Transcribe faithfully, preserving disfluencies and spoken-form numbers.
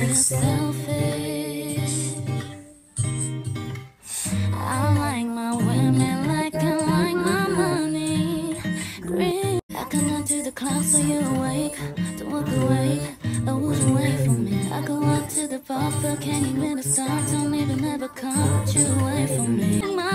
you're selfish. I like my women like I like my money. Green. I can run to the clouds so you're awake. Don't walk away, or would you wait for me? I go up to the bar, but can't even stop. Don't even ever come, but you away from me.